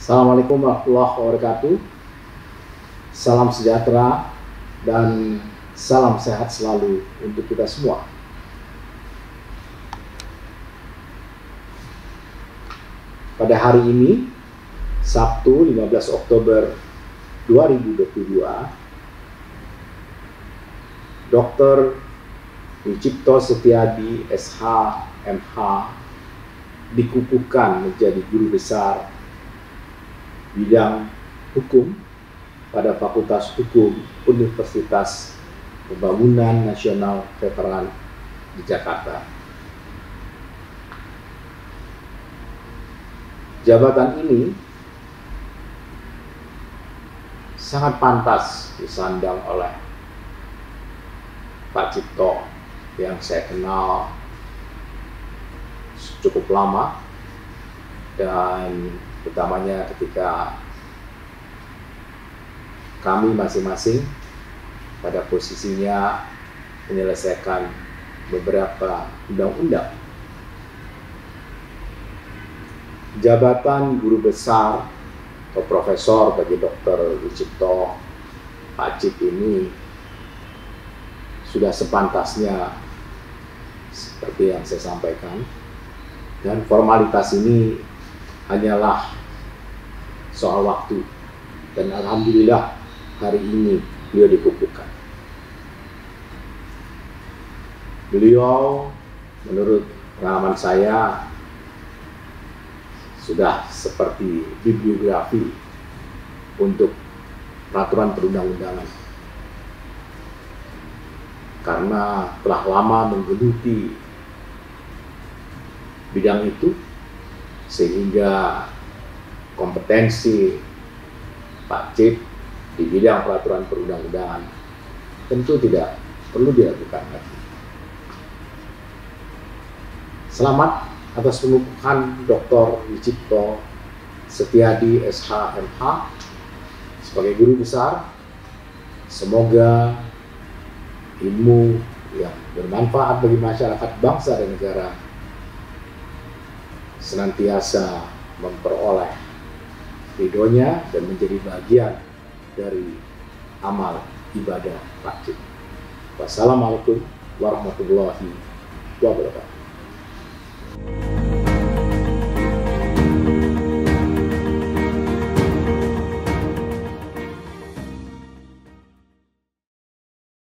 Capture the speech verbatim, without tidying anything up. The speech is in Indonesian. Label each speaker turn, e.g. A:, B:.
A: Assalamualaikum warahmatullahi wabarakatuh. Salam sejahtera dan salam sehat selalu untuk kita semua. Pada hari ini, Sabtu lima belas Oktober dua ribu dua puluh dua, Doktor Wicipto Setiadi S H M H dikukuhkan menjadi guru besar bidang hukum pada Fakultas Hukum Universitas Pembangunan Nasional Veteran di Jakarta. Jabatan ini sangat pantas disandang oleh Pak Cipto yang saya kenal cukup lama, dan utamanya ketika kami masing-masing pada posisinya menyelesaikan beberapa undang-undang. Jabatan guru besar atau profesor bagi Doktor Wicipto Pak Cip ini sudah sepantasnya seperti yang saya sampaikan, dan formalitas ini hanyalah soal waktu, dan alhamdulillah hari ini beliau dikukuhkan. Beliau menurut pengalaman saya sudah seperti bibliografi untuk peraturan perundang-undangan, karena telah lama menggeluti bidang itu, sehingga kompetensi Pak Cip di bidang peraturan perundang-undangan tentu tidak perlu diragukan lagi. Selamat atas pengukuhan Doktor Wicipto Setiadi S H M H sebagai guru besar. Semoga ilmu yang bermanfaat bagi masyarakat, bangsa, dan negara senantiasa memperoleh ridhonya dan menjadi bagian dari amal ibadah Pak Cip. Wassalamualaikum warahmatullahi wabarakatuh.